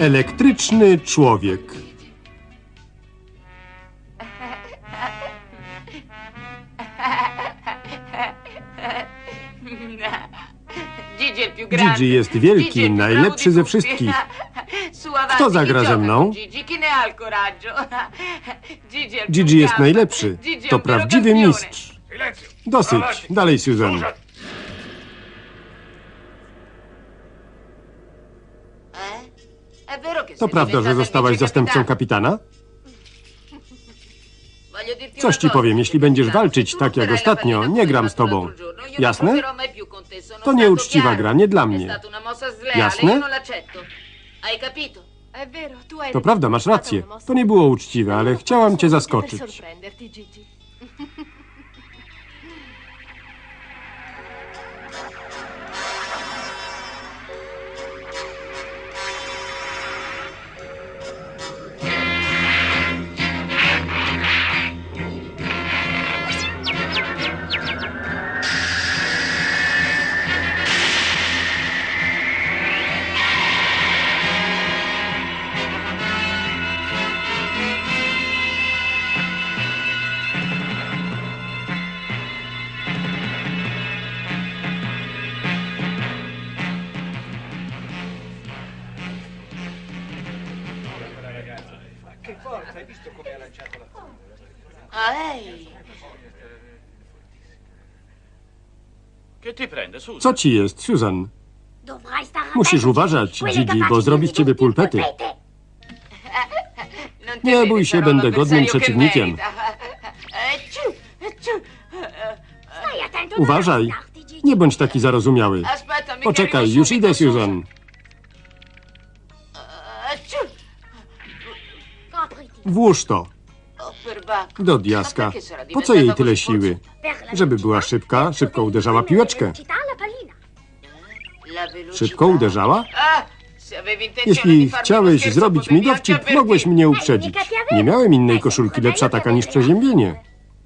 Elektryczny człowiek. Gigi jest wielki, najlepszy ze wszystkich. Kto zagra ze mną? Gigi jest najlepszy. To prawdziwy mistrz. Dosyć. Dalej, Susan. To prawda, że zostałaś zastępcą kapitana? Coś ci powiem, jeśli będziesz walczyć tak jak ostatnio, nie gram z tobą. Jasne? To nieuczciwa gra, nie dla mnie. Jasne? To prawda, masz rację. To nie było uczciwe, ale chciałam cię zaskoczyć. Co ci jest, Susan? Musisz uważać, Gigi, bo zrobi z ciebie pulpety. Nie bój się, będę godnym przeciwnikiem. Uważaj. Nie bądź taki zarozumiały. Poczekaj, już idę, Susan. Włóż to. Do diaska. Po co jej tyle siły? Żeby była szybka, szybko uderzała piłeczkę. Szybko uderzała? Jeśli chciałeś zrobić mi dowcip, mogłeś mnie uprzedzić. Nie miałem innej koszulki lepsza taka niż przeziębienie.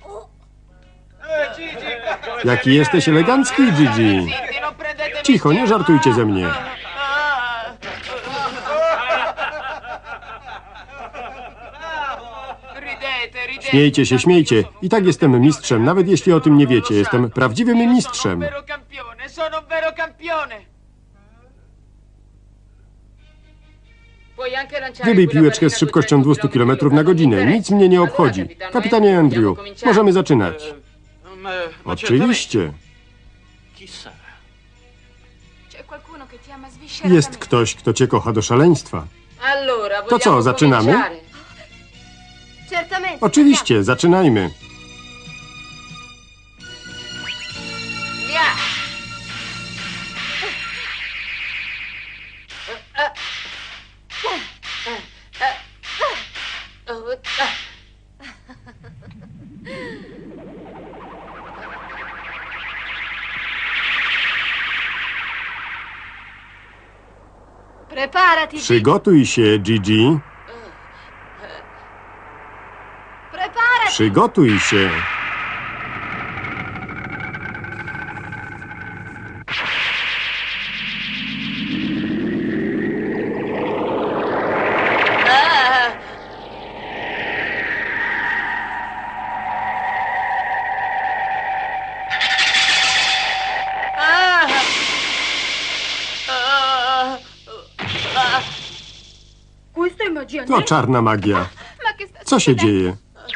Jaki jesteś elegancki, Gigi. Cicho, nie żartujcie ze mnie. Śmiejcie się, śmiejcie. I tak jestem mistrzem, nawet jeśli o tym nie wiecie. Jestem prawdziwym mistrzem. Wybij piłeczkę z szybkością 200 km na godzinę. Nic mnie nie obchodzi. Kapitanie Andrew, możemy zaczynać. Oczywiście. Jest ktoś, kto cię kocha do szaleństwa. To co, zaczynamy? Oczywiście, zaczynajmy. Przygotuj się, Gigi. Przygotuj się. To czarna magia. Co się dzieje?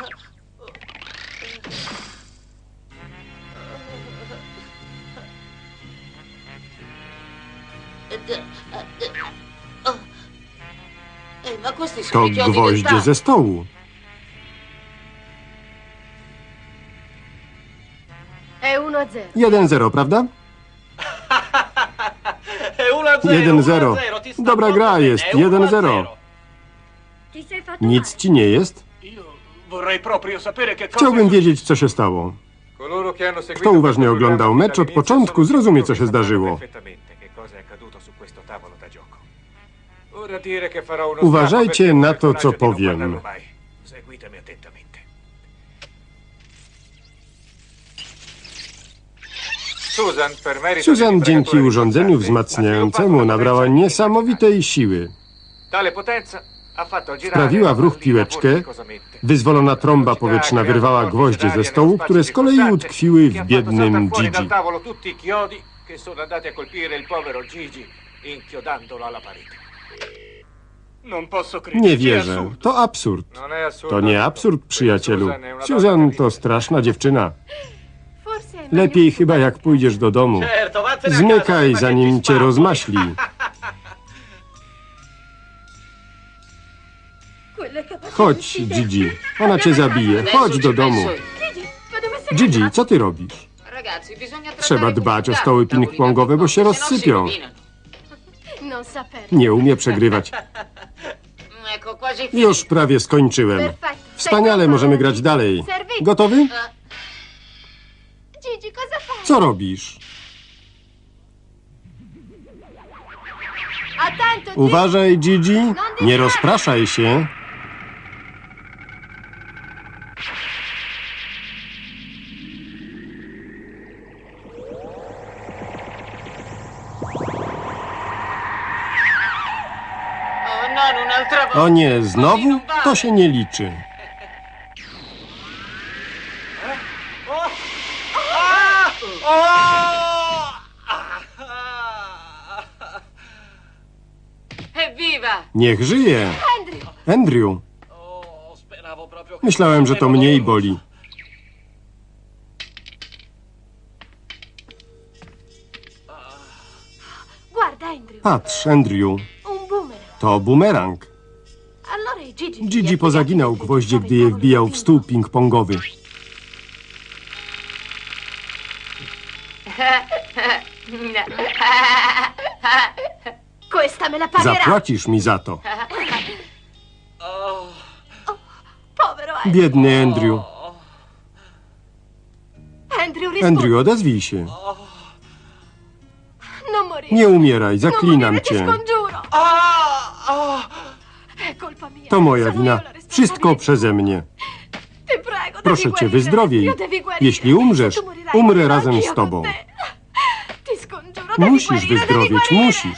To gwoździe ze stołu. 1-0, prawda? 1-0. Dobra gra jest. 1-0. Nic ci nie jest? Chciałbym wiedzieć, co się stało. Kto uważnie oglądał mecz od początku, zrozumie, co się zdarzyło. Uważajcie na to, co powiem. Susan dzięki urządzeniu wzmacniającemu nabrała niesamowitej siły. Wprawiła w ruch piłeczkę, wyzwolona trąba powietrzna wyrwała gwoździe ze stołu, które z kolei utkwiły w biednym Gigi. Nie wierzę. To absurd. To nie absurd, przyjacielu. Susan to straszna dziewczyna. Lepiej chyba jak pójdziesz do domu. Zmykaj, zanim cię rozmaśli. Chodź, Gigi. Ona cię zabije. Chodź do domu. Gigi, co ty robisz? Trzeba dbać o stoły ping-pongowe, bo się rozsypią. Nie umie przegrywać. Już prawie skończyłem. Wspaniale, możemy grać dalej. Gotowy? Co robisz? Uważaj, Gigi. Nie rozpraszaj się. O nie, znowu? To się nie liczy. Niech żyje. Andrew. Myślałem, że to mniej boli. Patrz, Andrew. To bumerang. Gigi pozaginał gwoździe, gdy je wbijał w stół ping-pongowy. Zapłacisz mi za to. Biedny Andrew. Andrew, odezwij się. Nie umieraj, zaklinam cię. To moja wina. Wszystko przeze mnie. Proszę cię, wyzdrowiej. Jeśli umrzesz, umrę razem z tobą. Musisz wyzdrowieć, musisz.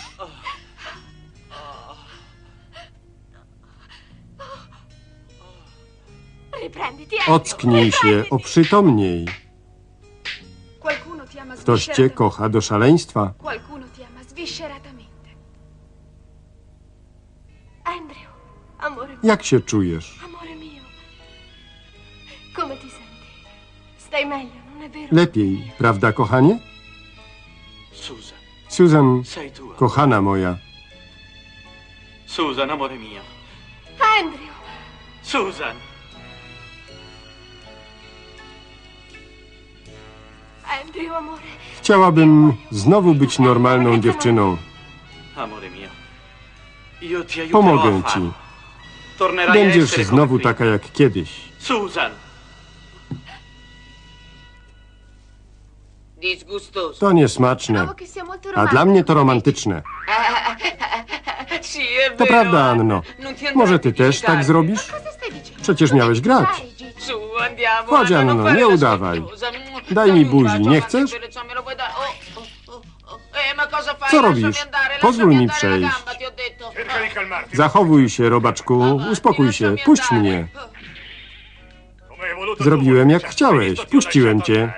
Ocknij się, oprzytomniej. Ktoś cię kocha do szaleństwa. Jak się czujesz? Lepiej, prawda, kochanie? Susan, kochana moja. Susan, amore mio. Susan. Chciałabym znowu być normalną dziewczyną. Amore mio. Io ti aiuterò Pomogę a ci. farlo. Tornerai a Będziesz essere znowu come prima. taka jak kiedyś. Susan. To niesmaczne, a dla mnie to romantyczne. To prawda, Anno. Może ty też tak zrobisz? Przecież miałeś grać. Chodź, Anno, nie udawaj. Daj mi buzi, nie chcesz? Co robisz? Pozwól mi przejść. Zachowuj się, robaczku. Uspokój się. Puść mnie. Zrobiłem jak chciałeś. Puściłem cię.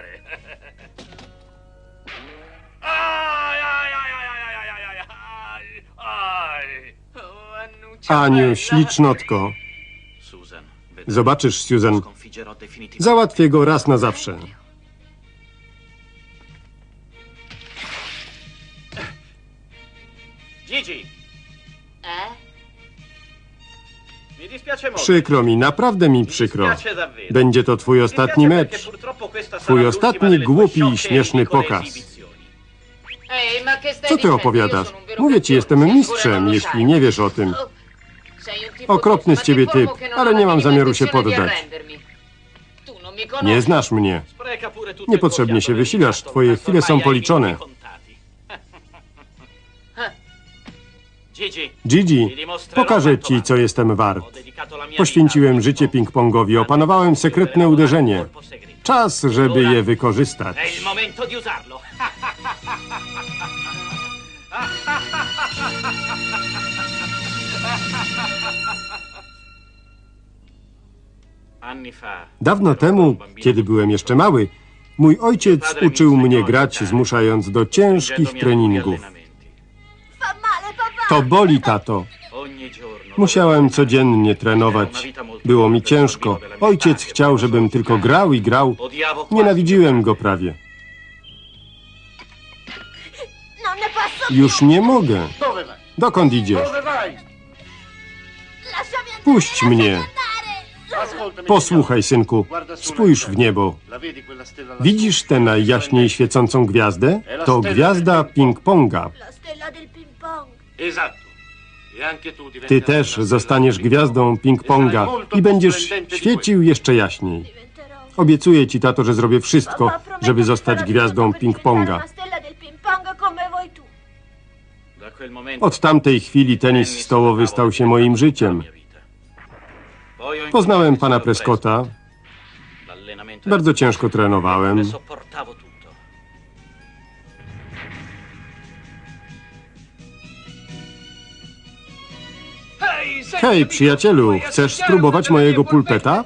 Aniu, ślicznotko. Zobaczysz, Susan. Załatwię go raz na zawsze. Gigi. Mi dispiace molto. Przykro mi, naprawdę mi przykro. Będzie to twój ostatni mecz. Twój ostatni głupi i śmieszny pokaz. Co ty opowiadasz? Mówię ci, jestem mistrzem, jeśli nie wiesz o tym. Okropny z ciebie typ, ale nie mam zamiaru się poddać. Nie znasz mnie. Niepotrzebnie się wysilasz, twoje chwile są policzone. Gigi, pokażę ci, co jestem wart. Poświęciłem życie ping-pongowi, opanowałem sekretne uderzenie. Czas, żeby je wykorzystać. È il momento di usarlo. Dawno temu, kiedy byłem jeszcze mały, mój ojciec uczył mnie grać, zmuszając do ciężkich treningów. To boli, tato. Musiałem codziennie trenować. Było mi ciężko. Ojciec chciał, żebym tylko grał i grał. Nienawidziłem go prawie. Już nie mogę. Dokąd idziesz? Puść mnie. Posłuchaj, synku. Spójrz w niebo. Widzisz tę najjaśniej świecącą gwiazdę? To gwiazda ping-ponga. Ty też zostaniesz gwiazdą ping-ponga i będziesz świecił jeszcze jaśniej. Obiecuję ci, tato, że zrobię wszystko, żeby zostać gwiazdą ping-ponga. Od tamtej chwili tenis stołowy stał się moim życiem. Poznałem pana Prescotta. Bardzo ciężko trenowałem. Hej, przyjacielu, chcesz spróbować mojego pulpeta?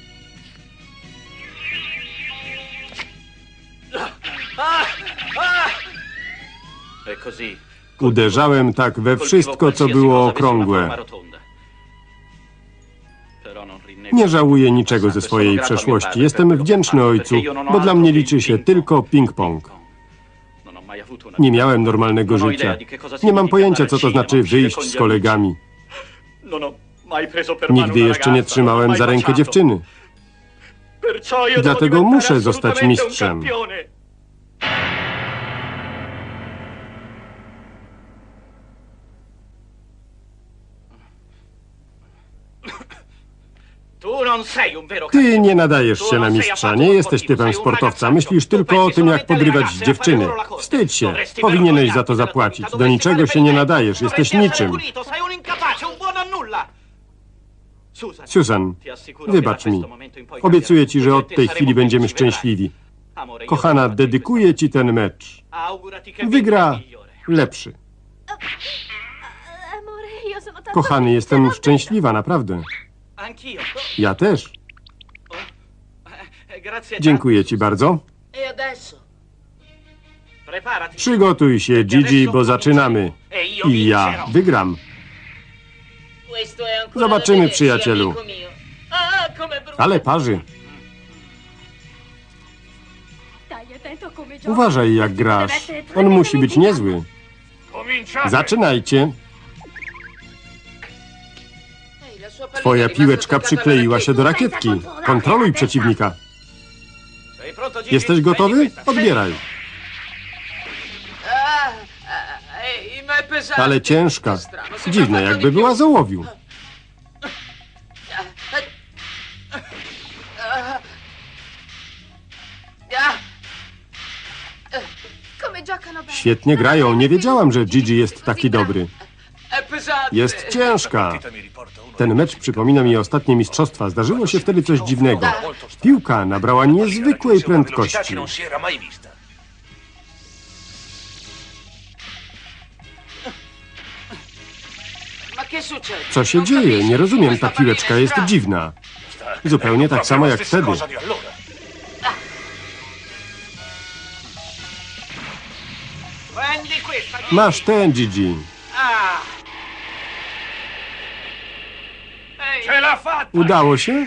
Uderzałem tak we wszystko, co było okrągłe. Nie żałuję niczego ze swojej przeszłości. Jestem wdzięczny ojcu, bo dla mnie liczy się tylko ping-pong. Nie miałem normalnego życia. Nie mam pojęcia, co to znaczy wyjść z kolegami. Nigdy jeszcze nie trzymałem za rękę dziewczyny. Dlatego muszę zostać mistrzem. Ty nie nadajesz się na mistrza, nie jesteś typem sportowca. Myślisz tylko o tym, jak pogrywać z dziewczyny. Wstydź się, powinieneś za to zapłacić. Do niczego się nie nadajesz, jesteś niczym. Susan, wybacz mi. Obiecuję ci, że od tej chwili będziemy szczęśliwi. Kochana, dedykuję ci ten mecz. Wygra lepszy. Kochany, jestem szczęśliwa, naprawdę. Ja też. Dziękuję ci bardzo. Przygotuj się, Gigi, bo zaczynamy. I ja wygram. Zobaczymy, przyjacielu. Ale parzy. Uważaj, jak grasz. On musi być niezły. Zaczynajcie. Twoja piłeczka przykleiła się do rakietki. Kontroluj przeciwnika. Jesteś gotowy? Odbieraj. Ale ciężka. Dziwne, jakby była z ołowiu. Świetnie grają. Nie wiedziałam, że Gigi jest taki dobry. Jest ciężka. Ten mecz przypomina mi ostatnie mistrzostwa. Zdarzyło się wtedy coś dziwnego. Piłka nabrała niezwykłej prędkości. Co się dzieje? Nie rozumiem, ta piłeczka jest dziwna. Zupełnie tak samo jak wtedy. Masz ten, Gigi. Udało się?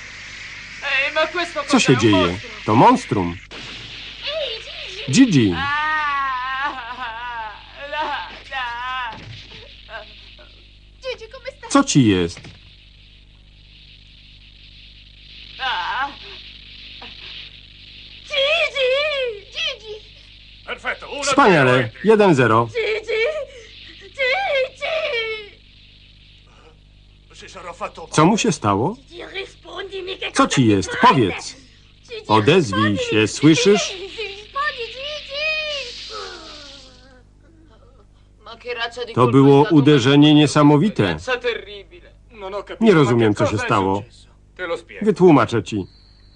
Co się dzieje? To monstrum. Gigi. Co ci jest? Wspaniale. 1-0. Co mu się stało? Co ci jest? Powiedz. Odezwij się, słyszysz? To było uderzenie niesamowite. Nie rozumiem, co się stało. Wytłumaczę ci.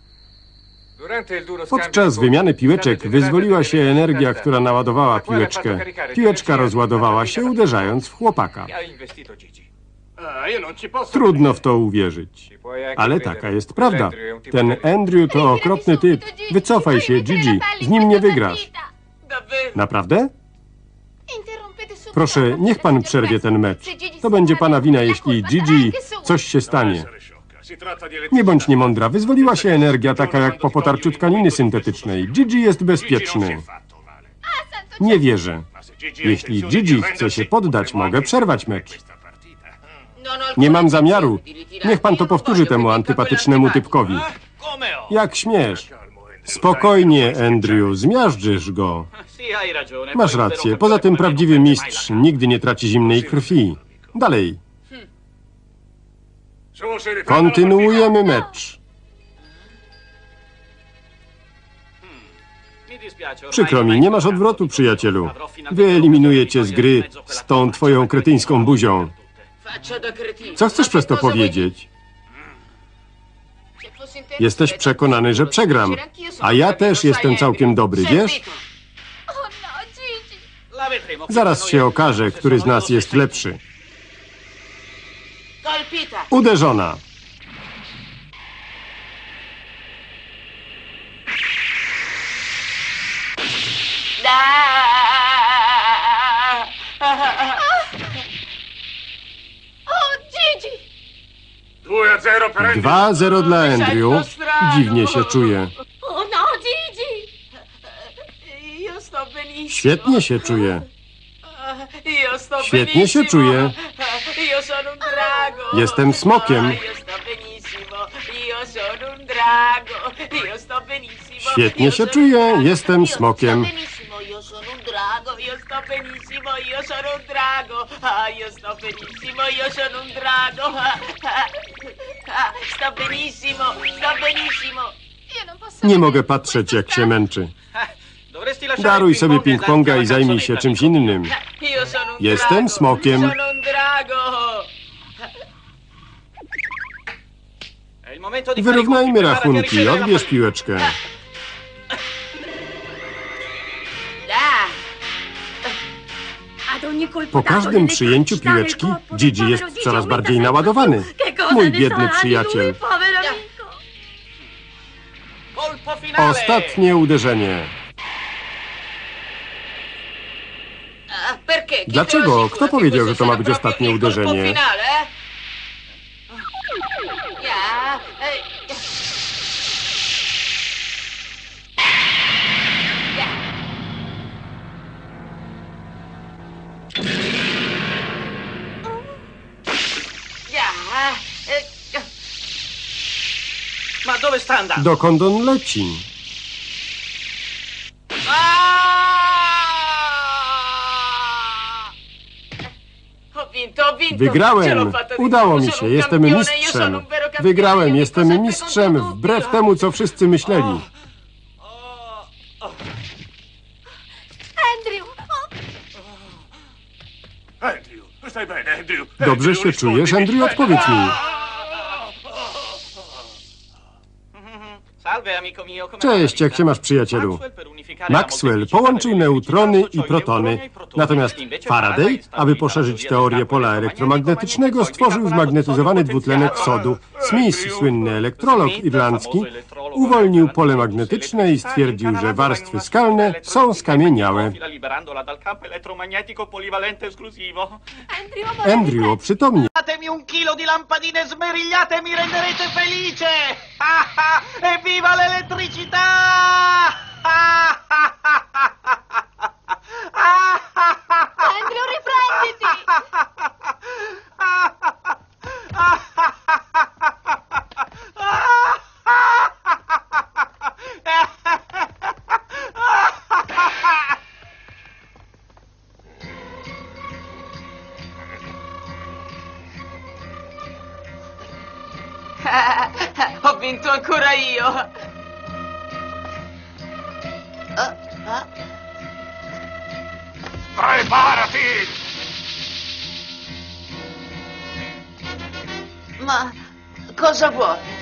Podczas wymiany piłeczek wyzwoliła się energia, która naładowała piłeczkę. Piłeczka rozładowała się, uderzając w chłopaka. Trudno w to uwierzyć. Ale taka jest prawda. Ten Andrew to okropny typ. Wycofaj się, Gigi. Z nim nie wygrasz. Naprawdę? Proszę, niech pan przerwie ten mecz. To będzie pana wina, jeśli Gigi coś się stanie. Nie bądź niemądra. Wyzwoliła się energia taka jak po potarciu tkaniny syntetycznej. Gigi jest bezpieczny. Nie wierzę. Jeśli Gigi chce się poddać, mogę przerwać mecz. Nie mam zamiaru. Niech pan to powtórzy temu antypatycznemu typkowi. Jak śmiesz. Spokojnie, Andrew, zmiażdżysz go. Masz rację. Poza tym prawdziwy mistrz nigdy nie traci zimnej krwi. Dalej. Kontynuujemy mecz. Przykro mi, nie masz odwrotu, przyjacielu. Wyeliminuję cię z gry z tą twoją kretyńską buzią. Co chcesz przez to powiedzieć? Jesteś przekonany, że przegram. A ja też jestem całkiem dobry, wiesz? Zaraz się okaże, który z nas jest lepszy. Uderzona. Gigi! 2-0 dla Andrew. Dziwnie się czuje. Oh no, Gigi! Świetnie się czuje. Świetnie się czuję. Jestem smokiem. Świetnie się czuję. Jestem smokiem. Nie mogę patrzeć, jak się męczy. Daruj sobie ping-ponga i zajmij się czymś innym. Jestem smokiem. Wyrównajmy rachunki. Odbierz piłeczkę. Po każdym przyjęciu piłeczki Gigi jest coraz bardziej naładowany. Mój biedny przyjaciel. Ostatnie uderzenie. Dlaczego? Kto powiedział, że to ma być ostatnie uderzenie? Dokąd on leci? Wygrałem! Udało mi się, jestem mistrzem. Wygrałem, jestem mistrzem, wbrew temu, co wszyscy myśleli. Dobrze się czujesz, Andrew? Odpowiedz mi. Cześć, jak się masz, przyjacielu? Maxwell połączył neutrony i protony, natomiast Faraday, aby poszerzyć teorię pola elektromagnetycznego, stworzył zmagnetyzowany dwutlenek sodu. Smith, słynny elektrolog irlandzki, uwolnił pole magnetyczne i stwierdził, że warstwy skalne są skamieniałe. Andrew, oprzytomnij. Datemi un chilo di lampadine smerigliate e mi renderete felice! Evviva l'elettricità! Andrew, riprenditi! Ho vinto ancora io! Preparati! Ma cosa vuoi?